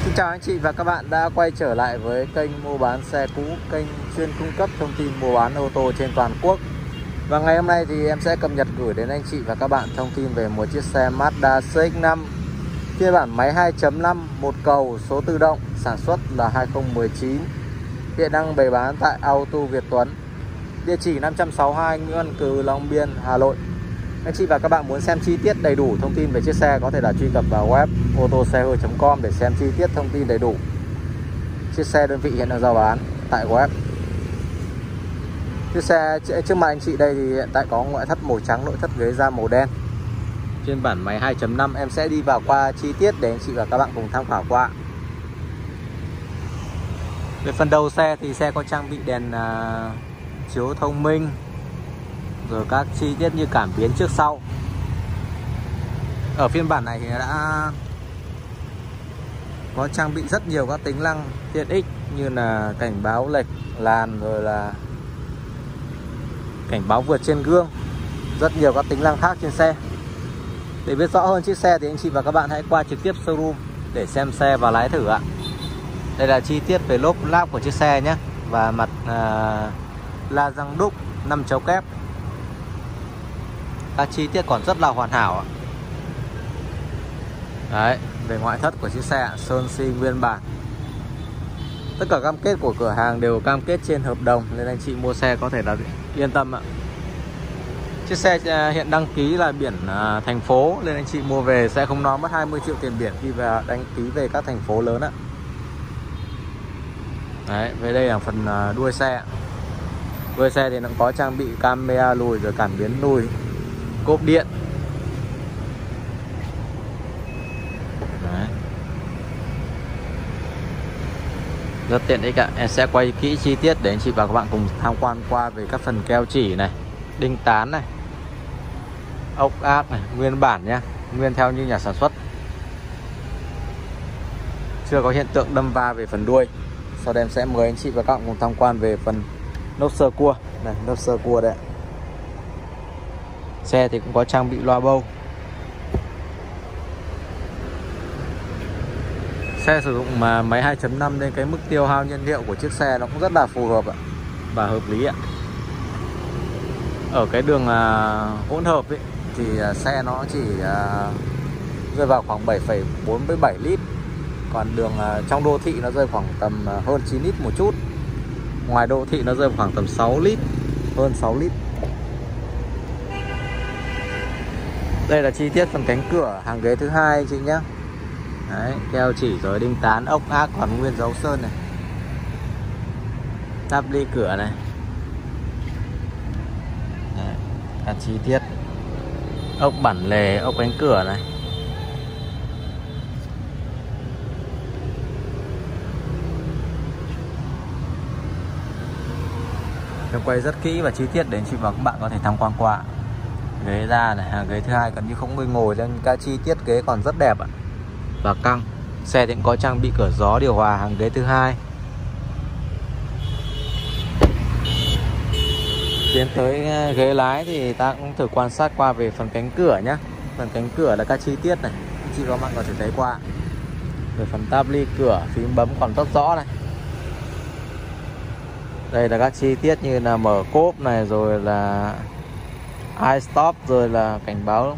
Xin chào anh chị và các bạn đã quay trở lại với kênh mua bán xe cũ, kênh chuyên cung cấp thông tin mua bán ô tô trên toàn quốc. Và ngày hôm nay thì em sẽ cập nhật gửi đến anh chị và các bạn thông tin về một chiếc xe Mazda CX-5 phiên bản máy 2.5 một cầu số tự động, sản xuất là 2019, hiện đang bày bán tại Auto Việt Tuấn, địa chỉ 562 Nguyễn Văn Cừ, Long Biên, Hà Nội. Anh chị và các bạn muốn xem chi tiết đầy đủ thông tin về chiếc xe có thể là truy cập vào web autosehhơi.com để xem chi tiết thông tin đầy đủ. Chiếc xe đơn vị hiện đang giao bán tại web. Chiếc xe trước mặt anh chị đây thì hiện tại có ngoại thất màu trắng, nội thất ghế da màu đen. Phiên bản máy 2.5 em sẽ đi vào qua chi tiết để anh chị và các bạn cùng tham khảo qua. Về phần đầu xe thì xe có trang bị đèn chiếu thông minh, rồi các chi tiết như cảm biến trước sau. Ở phiên bản này thì đã có trang bị rất nhiều các tính năng tiện ích như là cảnh báo lệch làn, rồi là cảnh báo vượt trên gương, rất nhiều các tính năng khác trên xe. Để biết rõ hơn chiếc xe thì anh chị và các bạn hãy qua trực tiếp showroom để xem xe và lái thử ạ. Đây là chi tiết về lốp láp của chiếc xe nhé, và mặt la răng đúc 5 chấu kép. Các chi tiết còn rất là hoàn hảo ạ. Đấy, về ngoại thất của chiếc xe sơn xi nguyên bản. Tất cả cam kết của cửa hàng đều cam kết trên hợp đồng nên anh chị mua xe có thể là yên tâm ạ. Chiếc xe hiện đăng ký là biển thành phố nên anh chị mua về sẽ không lo mất 20 triệu tiền biển khi về đăng ký về các thành phố lớn ạ. Đấy, về đây là phần đuôi xe. Đuôi xe thì nó có trang bị camera lùi, rồi cảm biến lùi, cốp điện. Đấy, rất tiện ích ạ. Em sẽ quay kỹ chi tiết để anh chị và các bạn cùng tham quan qua về các phần keo chỉ này, đinh tán này, ốc áp này, nguyên bản nhá, nguyên theo như nhà sản xuất, chưa có hiện tượng đâm va về phần đuôi. Sau đây em sẽ mời anh chị và các bạn cùng tham quan về phần lốp sơ cua này, lốp sơ cua đây. Xe thì cũng có trang bị loa bâu. Xe sử dụng mà máy 2.5 nên cái mức tiêu hao nhiên liệu của chiếc xe nó cũng rất là phù hợp ạ, và hợp lý ạ. Ở cái đường hỗn hợp ấy, thì xe nó chỉ rơi vào khoảng 7,47 lít. Còn đường trong đô thị nó rơi khoảng tầm hơn 9 lít một chút. Ngoài đô thị nó rơi khoảng tầm 6 lít, hơn 6 lít. Đây là chi tiết phần cánh cửa hàng ghế thứ hai anh chị nhé. Đấy, keo chỉ rồi đinh tán, ốc ác còn nguyên dấu sơn này, táp ly cửa này. Đấy, các chi tiết ốc bản lề, ốc cánh cửa này. Em quay rất kỹ và chi tiết để anh chị và các bạn có thể tham quan qua. Ghế da này, hàng ghế thứ hai gần như không người ngồi nên các chi tiết ghế còn rất đẹp ạ, và căng. Xe thì cũng có trang bị cửa gió, điều hòa hàng ghế thứ hai. Tiến tới ghế lái thì ta cũng thử quan sát qua về phần cánh cửa nhé. Phần cánh cửa là các chi tiết này, anh chị và các bạn có thể thấy qua. Về phần tab ly cửa, phím bấm còn rất rõ này. Đây là các chi tiết như là mở cốp này, rồi là iStop, rồi là cảnh báo.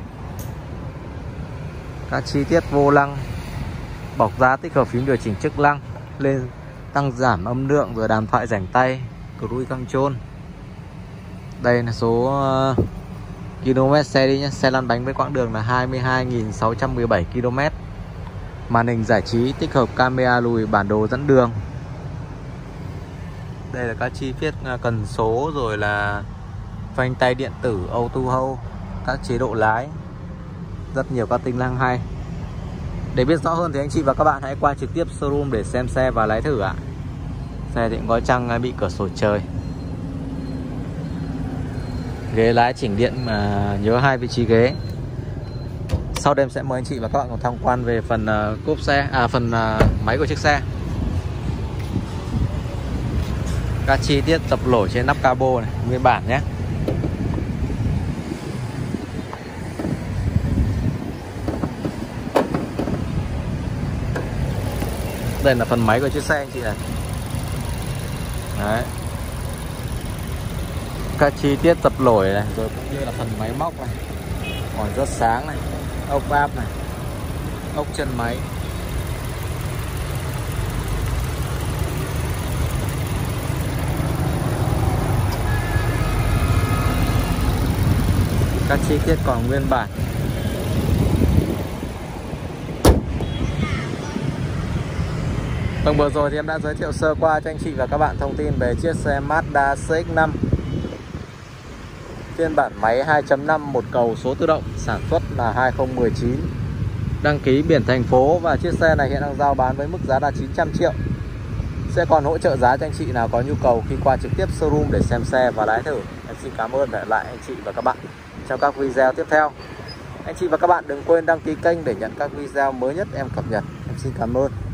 Các chi tiết vô lăng, bọc da tích hợp phím điều chỉnh chức năng, lên tăng giảm âm lượng, rồi đàm thoại rảnh tay, cruise control. Đây là số km xe đi nhé. Xe lăn bánh với quãng đường là 22.617 km. Màn hình giải trí tích hợp camera lùi, bản đồ dẫn đường. Đây là các chi tiết cần số, rồi là phanh tay điện tử auto hold, các chế độ lái, rất nhiều các tính năng hay. Để biết rõ hơn thì anh chị và các bạn hãy qua trực tiếp showroom để xem xe và lái thử ạ. Xe thì cũng có trang bị cửa sổ trời. Ghế lái chỉnh điện mà nhớ 2 vị trí ghế. Sau đây em sẽ mời anh chị và các bạn cùng tham quan về phần cốp xe, phần máy của chiếc xe. Các chi tiết dập nổi trên nắp capo này, nguyên bản nhé. Đây là phần máy của chiếc xe anh chị này. Đấy. Các chi tiết dập nổi này, rồi cũng như là phần máy móc này, còn rất sáng này, ốc áp này, ốc chân máy. Các chi tiết còn nguyên bản. Vâng, vừa rồi thì em đã giới thiệu sơ qua cho anh chị và các bạn thông tin về chiếc xe Mazda CX-5 phiên bản máy 2.5 một cầu số tự động, sản xuất là 2019, đăng ký biển thành phố, và chiếc xe này hiện đang giao bán với mức giá là 900 triệu. Sẽ còn hỗ trợ giá cho anh chị nào có nhu cầu khi qua trực tiếp showroom để xem xe và lái thử. Em xin cảm ơn và hẹn lại anh chị và các bạn trong các video tiếp theo. Anh chị và các bạn đừng quên đăng ký kênh để nhận các video mới nhất em cập nhật. Em xin cảm ơn.